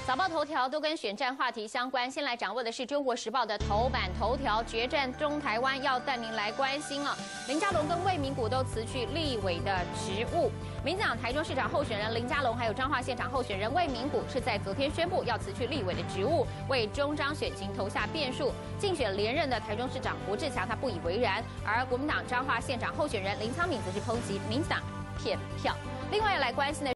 早报头条都跟选战话题相关。先来掌握的是《中国时报》的头版头条：决战中台湾要带您来关心啊。林佳龙跟魏明谷都辞去立委的职务。民进党台中市长候选人林佳龙，还有彰化县长候选人魏明谷是在昨天宣布要辞去立委的职务，为中彰选情投下变数。竞选连任的台中市长罗志强他不以为然，而国民党彰化县长候选人林苍敏则是抨击民进党骗票。另外要来关心的